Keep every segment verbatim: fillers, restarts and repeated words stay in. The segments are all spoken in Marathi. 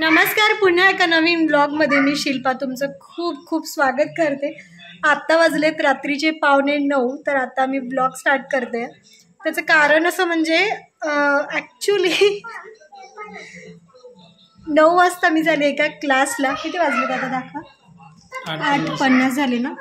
नमस्कार, पुन्हा एका नवीन ब्लॉगमध्ये मी शिल्पा तुमचं खूप खूप स्वागत करते। आत्ता वाजलेत रात्रीचे पावणे नऊ, तर आता मी ब्लॉग स्टार्ट करते। त्याचं कारण असं म्हणजे ॲक्च्युली नऊ वाजता मी झाले एका क्लासला। किती वाजले आता दाखवा? आठ पन्नास झाले ना?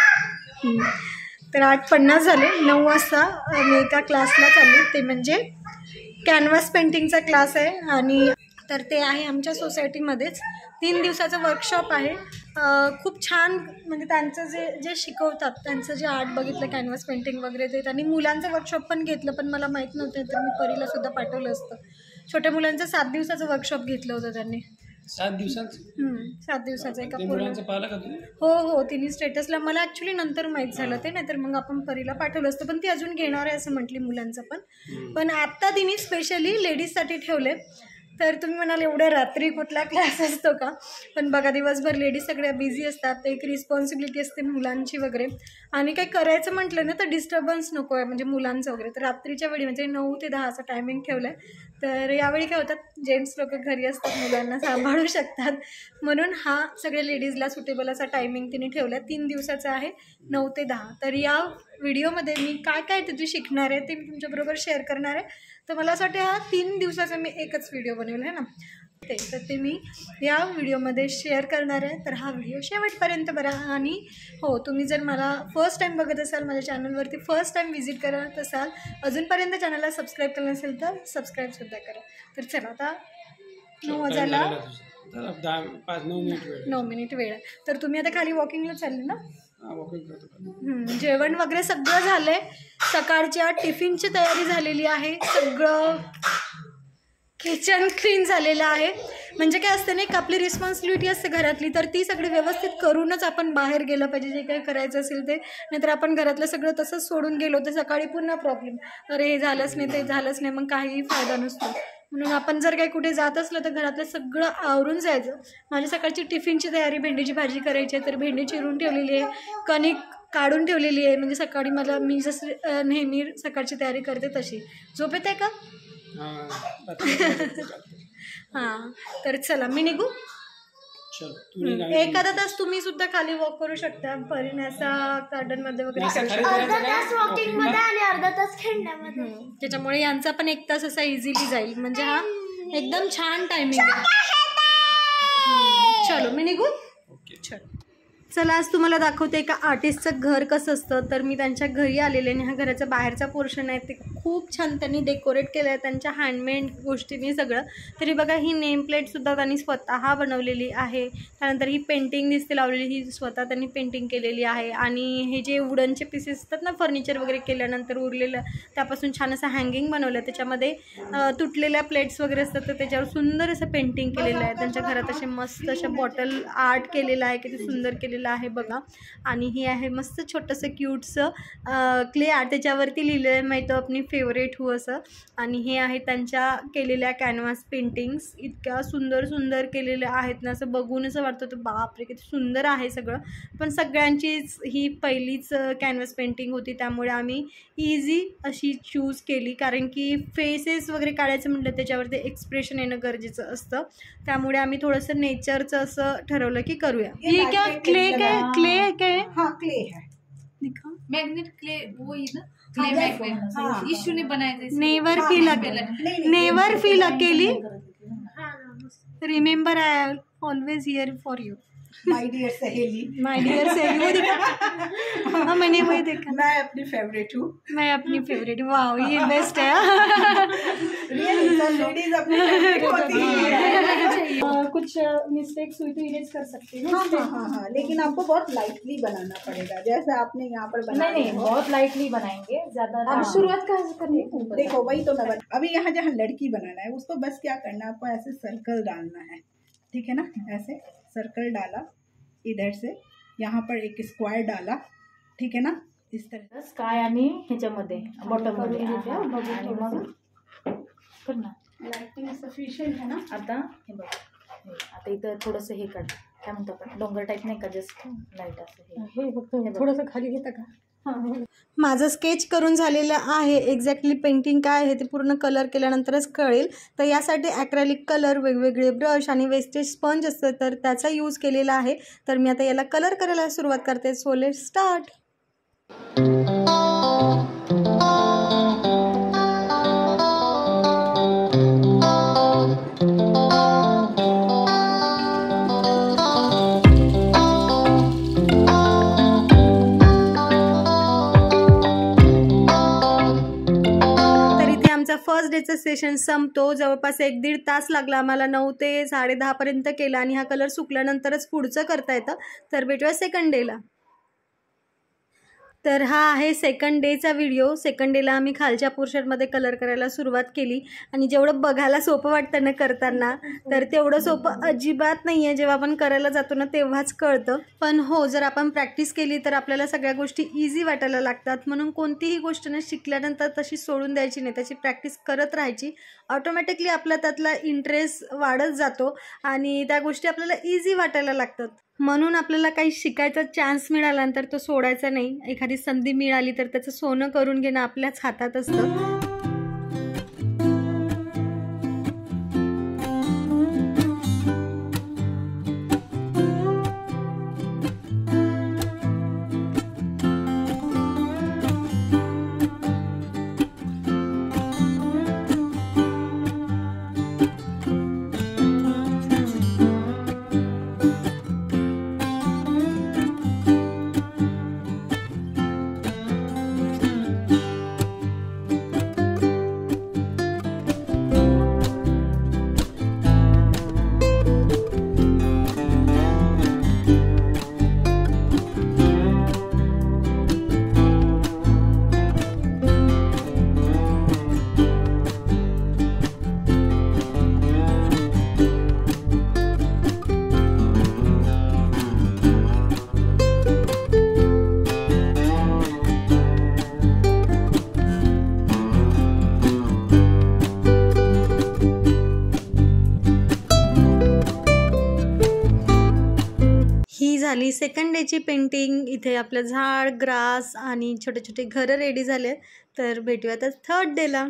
तर आठ पन्नास झाले, नऊ वाजता मी एका क्लासला चालले। ते म्हणजे कॅनव्हास पेंटिंगचा क्लास आहे आणि तर ते आहे आमच्या सोसायटीमध्येच। तीन दिवसाचं वर्कशॉप आहे। खूप छान, म्हणजे त्यांचं जे जे शिकवतात त्यांचं जे आर्ट बघितलं, कॅनव्हास पेंटिंग वगैरे ते, आणि मुलांचं वर्कशॉप पण घेतलं, पण मला माहीत नव्हतं तर मी परीला सुद्धा पाठवलं असतं। छोट्या मुलांचं सात दिवसाचं वर्कशॉप घेतलं होतं त्यांनी। सात दिवसाचं सात दिवसाचं एका मुलांचं पाहिलं का तुम्ही? हो हो, तिने स्टेटसला, मला ॲक्च्युली नंतर माहीत झालं ते, नाहीतर मग आपण परीला पाठवलं असतं, पण ती अजून घेणार आहे असं म्हटली मुलांचं पण। पण आत्ता तिने स्पेशली लेडीजसाठी ठेवले। तर तुम्ही म्हणाल एवढ्या रात्री कुठला क्लास असतो का? पण बघा, दिवसभर लेडीज सगळ्या बिझी असतात, एक रिस्पॉन्सिबिलिटी असते मुलांची वगैरे, आणि काही करायचं म्हटलं ना तर डिस्टर्बन्स नको आहे, म्हणजे मुलांचं वगैरे। तर रात्रीच्या वेळी म्हणजे नऊ ते दहा असं टायमिंग ठेवलं आहे। तर यावेळी काय होतात, जेंट्स लोक घरी असतात, मुलांना सांभाळू शकतात, म्हणून हा सगळ्या लेडीजला सुटेबल असा टायमिंग तिने ठेवला आहे। तीन दिवसाचा आहे, नऊ ते दहा। तर या व्हिडिओमध्ये मी काय काय तिथे शिकणार आहे ते मी तुमच्याबरोबर शेअर करणार आहे। तर मला असं वाटतं हा तीन दिवसाचा मी एकच व्हिडिओ बनवेल आहे ना, ते तर ते मी या व्हिडिओमध्ये शेअर करणार आहे। तर हा व्हिडिओ शेवटपर्यंत बघा। आणि हो, तुम्ही जर मला फर्स्ट टाईम बघत असाल, माझ्या चॅनलवरती फर्स्ट टाईम व्हिजिट करत असाल, अजूनपर्यंत चॅनलला सबस्क्राईब केलं नसेल तर सबस्क्राईबसुद्धा करा। तर चला, आता नऊ वाजायला पाच नऊ मिनिट वेळ नऊ मिनिट वेळ आहे। तर तुम्ही आता खाली वॉकिंगला चालले ना? करतो। जेवण वगैरे सगळं झालंय, सकाळच्या टिफिनची तयारी झालेली आहे, सगळं किचन क्लीन झालेलं आहे। म्हणजे काय असतं ना, एक आपली रिस्पॉन्सिबिलिटी असते घरातली, तर ती सगळी व्यवस्थित करूनच आपण बाहेर गेलं पाहिजे जे काही करायचं असेल ते। नाहीतर आपण घरातलं सगळं तसंच सोडून गेलो तर सकाळी पुन्हा प्रॉब्लेम, अरे हे झालंच नाही ते झालंच नाही, मग काहीही फायदा नसतो। म्हणून आपण जर काही कुठे जात असलं तर घरातलं सगळं आवरून जायचं। माझी सकाळची टिफिनची तयारी, भेंडीची भाजी करायची आहे, तर भेंडी चिरून ठेवलेली आहे, कणिक काढून ठेवलेली आहे, म्हणजे सकाळी मला, मी जसं नेहमी सकाळची तयारी करते तशी। झोप येते का? हां, तर चला मी निघू। एखादा तास तुम्ही सुद्धा खाली वॉक करू शकता, परिणासा गार्डन मध्ये वगैरे करू शकता, अर्धा तास वॉकिंग मध्ये आणि अर्धा तास खेळण्यामध्ये। त्याच्यामुळे यांचा पण एक तास असा इझिली जाईल, म्हणजे हा एकदम छान टायमिंग आहे। चलो मी निघू। चलो चला, आज तुम्हाला दाखवते एका आर्टिस्टचं घर कसं असतं। तर मी त्यांच्या घरी आलेले, आणि हा घराचा बाहेरचा पोर्शन आहे, ते खूप छान त्यांनी डेकोरेट केलं आहे त्यांच्या हँडमेड गोष्टींनी सगळं। तरी बघा, ही नेम प्लेटसुद्धा त्यांनी स्वतः बनवलेली आहे। त्यानंतर ही पेंटिंग दिसते लावलेली, ही स्वतः त्यांनी पेंटिंग केलेली आहे। आणि हे जे वुडनचे पीसेस असतात ना, फर्निचर वगैरे केल्यानंतर उरलेलं, त्यापासून छान असं हँगिंग बनवलं आहे। त्याच्यामध्ये तुटलेल्या प्लेट्स वगैरे असतात, तर त्याच्यावर सुंदर असं पेंटिंग केलेलं आहे। त्यांच्या घरात असे मस्त अशा बॉटल आर्ट केलेलं आहे, किती सुंदर केलेलं आहे बघा। आणि ही आहे मस्त छोटंसं क्यूटचं क्ले आर्ट, त्याच्यावरती लिहिलं आहे मै तो अपनी फेवरेट हू असं। आणि हे आहे त्यांच्या केलेल्या कॅनव्हास पेंटिंग्स, इतक्या सुंदर सुंदर केलेल्या आहेत ना, असं बघून असं वाटतं तर बापरे किती सुंदर आहे सगळं। पण सगळ्यांचीच ही पहिलीच कॅनव्हास पेंटिंग होती, त्यामुळे आम्ही इझी अशी चूज केली, कारण की फेसेस वगैरे काढायचं म्हटलं त्याच्यावरती एक्सप्रेशन येणं गरजेचं असतं, त्यामुळे आम्ही थोडंसं नेचरचं असं ठरवलं की करूया। हे क्या क्ले काय क्ले काय? हाँ क्ले है, दिखा मैग्नेट क्ले, वो ही ना, क्ले मैग्नेट इशू ने बनाए थे। नेवर फील अकेली, नेवर फील अकेली, remember I always here for you, my dear सहेली, माय डियर सहेली। वो देखा, हाँ मैंने वही देखा, मैं अपनी फेवरेट हूँ, मैं अपनी फेवरेट। वाह, ये बेस्ट है। लेडीज अपनी फेवरेट होती है। कुछ मिस्टेक्स हुई तो इरेज कर सकते हैं। हाँ हाँ हाँ हाँ, लेकिन आपको बहुत लाइटली बनाना पड़ेगा, जैसे आपने यहाँ पर बनाया। नहीं नहीं, बहुत लाइटली बनाएंगे, ज्यादा। अब शुरुआत कहाँ से करनी है? देखो, वही तो मैं बता, अभी यहाँ जहाँ लड़की बनाना है उसको बस क्या करना है, आपको ऐसे सर्कल डालना है, ठीक है ना, ऐसे सर्कल डाला, इधर से यहाँ पर एक स्क्वायर डाला, ठीक है ना, इस तरह स्काय आणि ह्याच्यामध्ये बॉटम मध्ये आणि मग करणार। लाइटिंग सफिशियंट है ना। आता हे बघ, आता इथं थोडंसं हे काढ, काय म्हणतो आपण, डोंगर टाईप नाही का, जस्ट लाईट असं हे हे फक्त थोडंसं खाली घेता का? माझं स्केच करून झालेलं आहे. एक्झॅक्टली पेंटिंग काय आहे ते पूर्ण कलर केल्यानंतरच कळेल. तर यासाठी ॲक्रेलिक कलर, वेगवेगळे ब्रश आणि वेस्टेज स्पंज असतं तर त्याचा यूज केलेला आहे. तर मी आता याला कलर करायला सुरुवात करते. So let's start. फर्स्ट डेचं सेशन संपतो. जवळपास एक दीड तास लागला आम्हाला. नऊ ते साडे दहापर्यंत केला आणि हा कलर सुकल्यानंतरच पुढचं करता येतं. तर भेटूया सेकंड डेला. तर हा आहे सेकंड डेचा व्हिडिओ. सेकंड डेला आम्ही खालच्या पोर्शनमध्ये कलर करायला सुरुवात केली आणि जेवढं बघायला सोपं वाटतं ना करताना, तर तेवढं सोपं अजिबात नाही आहे. जेव्हा आपण करायला जातो ना तेव्हाच कळतं. पण हो, जर आपण प्रॅक्टिस केली तर आपल्याला सगळ्या गोष्टी इझी वाटायला लागतात. म्हणून कोणतीही गोष्ट ना शिकल्यानंतर तशी सोडून द्यायची नाही, त्याची प्रॅक्टिस करत राहायची. ऑटोमॅटिकली आपला त्यातला इंटरेस्ट वाढत जातो आणि त्या गोष्टी आपल्याला इझी वाटायला लागतात. म्हणून आपल्याला काही शिकायचा चान्स मिळाला तर तो सोडायचा नाही. एखादी संधी मिळाली तर त्याचं सोनं करून घेणं आपल्याच हातात असतं. झाली सेकंड डेची पेंटिंग. इथे आपलं झाड, ग्रास आणि छोटे छोटे घरं रेडी झाले. तर भेटूया आता थर्ड डेला.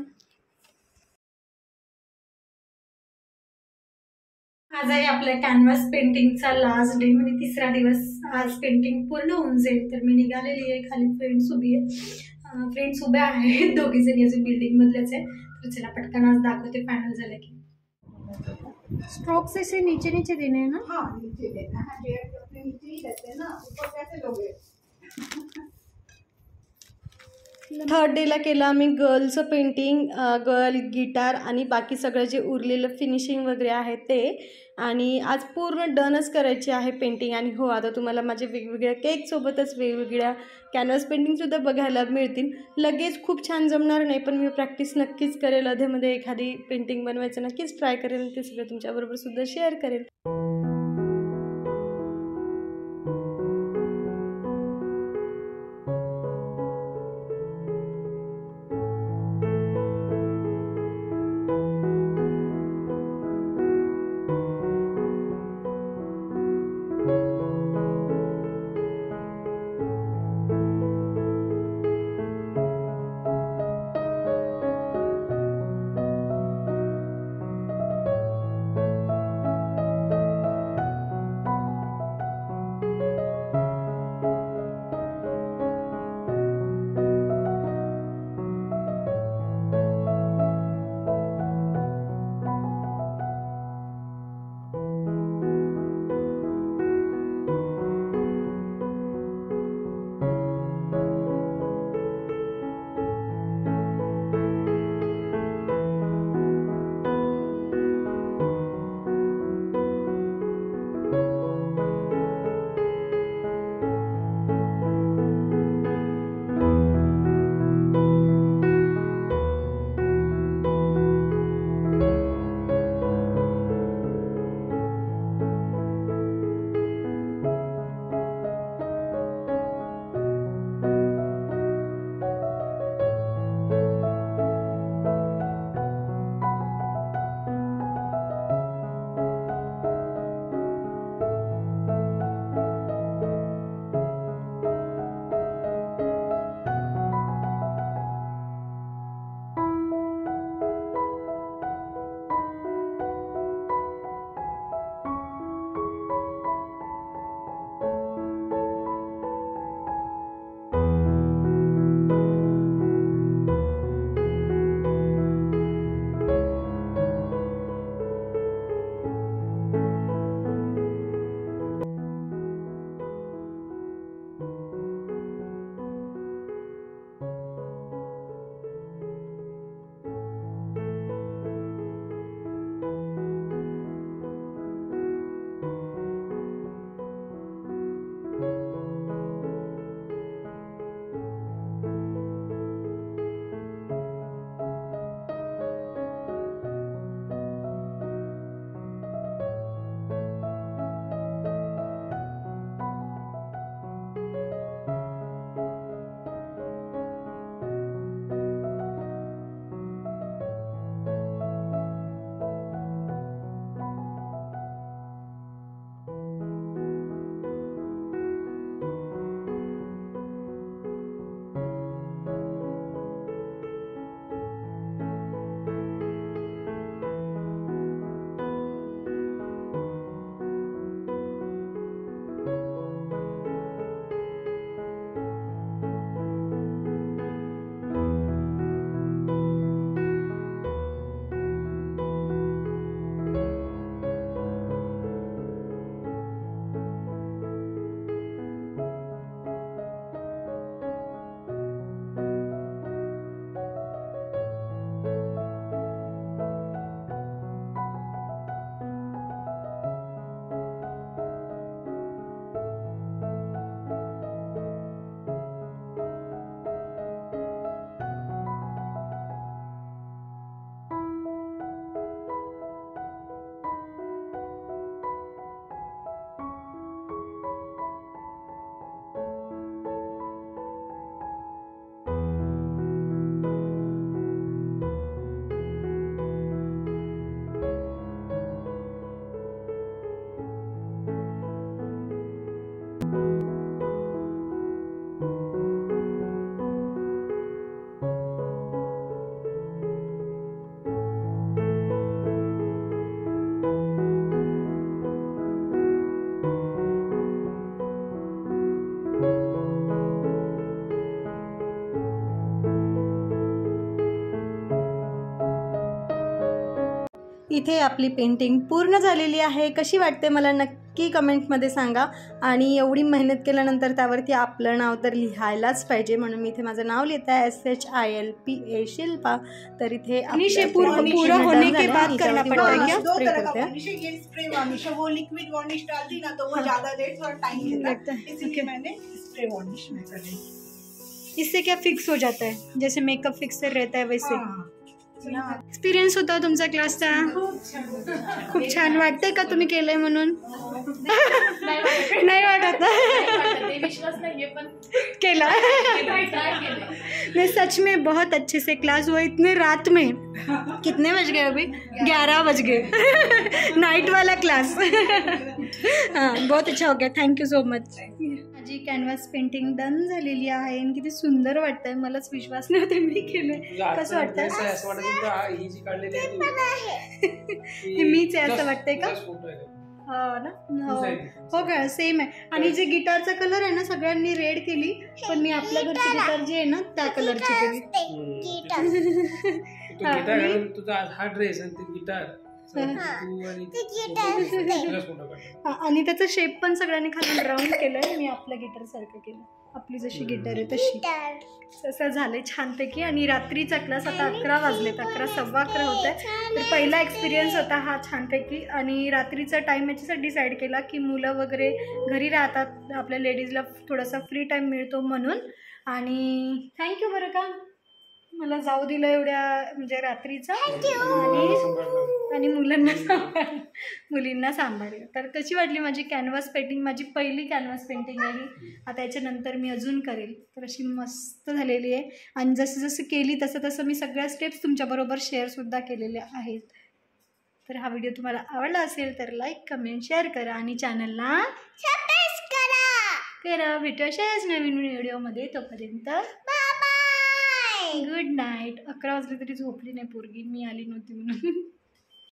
आज आहे आपल्या कॅनव्हास पेंटिंगचा लास्ट डे, म्हणजे तिसरा दिवस. आज पेंटिंग पूर्ण होऊन जाईल. तर मी निघालेली आहे. खाली फ्रेंड्स उभी आहे, फ्रेंड्स उभ्या आहेत. दोघी जणी अजून बिल्डिंग मधल्याच आहे. तर चला पटकन आज दाखवते फायनल झालं की. स्ट्रोक्स ऐसे नीचे नीचे देने हैं ना? हाँ, नीचे देना है. हेयर अपने नीचे ही रहते हैं ना, ऊपर कैसे लोगे? थर्ड डेला केलं आम्ही गर्लचं पेंटिंग, गर्ल, गिटार आणि बाकी सगळं जे उरलेलं फिनिशिंग वगैरे आहे ते. आणि आज पूर्ण डनच करायची आहे पेंटिंग. आणि हो, आता तुम्हाला माझे वेगवेगळ्या केकसोबतच वेगवेगळ्या कॅनव्हास पेंटिंगसुद्धा बघायला मिळतील. लगेच खूप छान जमणार नाही, पण मी प्रॅक्टिस नक्कीच करेल. अधेमध्ये एखादी पेंटिंग बनवायचं नक्कीच ट्राय करेल. ते सगळं तुमच्याबरोबर सुद्धा शेअर करेल. इथे आपली पेंटिंग पूर्ण झालेली आहे. कशी वाटते मला नक्की कमेंटमध्ये सांगा. आणि एवढी मेहनत केल्यानंतर त्यावरती आपलं नाव तर लिहायलाच पाहिजे, म्हणून मी इथे माझं नाव लिहित आहे, S H I L P A Shilpa. तर इथे पूरा होने के बाद करना पड़ता है क्या? दो स्प्रे तरह का करते हैं. वार्निश है, ये स्प्रे वार्निश है, वो लिक्विड वार्निश डालती ना तो वो ज्यादा देर थोड़ा टाइम लेता है, इसलिए मैंने स्प्रे वार्निश में कर दी. इससे क्या फिक्स हो जाता है, जैसे मेकअप फिक्सर रहता है वैसे. हाँ. एक्सपिरियन्स होता तुमचा क्लासचा? खूप छान वाटतंय का तुम्ही केलंय म्हणून? नाही वाटत विश्वास नाहीये पण केला. नहीं सच में बहुत अच्छे से क्लास हुआ इतने रात में. कितने बज गए अभी? ग्यारह बज गए. नाइट वाला क्लास. हाँ बहुत अच्छा हो गया. Thank you so much. माझी कॅनव्हास पेंटिंग डन झालेली आहे आणि किती सुंदर वाटतंय. मलाच विश्वास नव्हते मी केले. कसं वाटतंय? असं वाटतं की ही जी काढलेली आहे हे मीच आहे असं वाटतंय का? फोटो आहे. हो ना. हो हो का सेम आहे. आणि जे गिटारचा कलर आहे ना सगळ्यांनी रेड केली, पण मी आपल्या घरची गिटार जी आहे ना त्या कलरची केली. तू गिटार घालून तुझा हा ड्रेस आणि ते गिटार आणि त्याचा शेप पण सगळ्यांनी खालून राऊंड केलंय. मी आपल्या गिटार सारखं केलं, आपली जशी गिटार आहे तशी. तसं झालंय छानपैकी. आणि रात्रीचा क्लास आता अकरा वाजलेत, अकरा सव्वा अकरा होत आहे. तर पहिला एक्सपिरियन्स होता हा छानपैकी. आणि रात्रीचा टाईम याच्यासाठी डिसाईड केला की मुलं वगैरे घरी राहतात, आपल्या लेडीजला थोडासा फ्री टाईम मिळतो म्हणून. आणि थँक्यू बरं का मला जाऊ दिलं एवढ्या म्हणजे रात्रीचा. आणि आणि मुलांना सांभाळ मुलींना सांभाळलं. तर कशी वाटली माझी कॅनव्हास पेंटिंग? माझी पहिली कॅनव्हास पेंटिंग आहे. आता याच्यानंतर मी अजून करेल. तर अशी मस्त झालेली आहे. आणि जसं जसं केली तसं तसं मी सगळ्या स्टेप्स तुमच्याबरोबर शेअरसुद्धा केलेल्या आहेत. तर हा व्हिडिओ तुम्हाला आवडला असेल तर लाईक कमेंट शेअर करा आणि चॅनलला करा. भेटू अशाच नवीन व्हिडिओमध्ये. तोपर्यंत गुड नाईट. अकरा वाजले तरी झोपली नाही पोरगी, मी आली नव्हती म्हणून.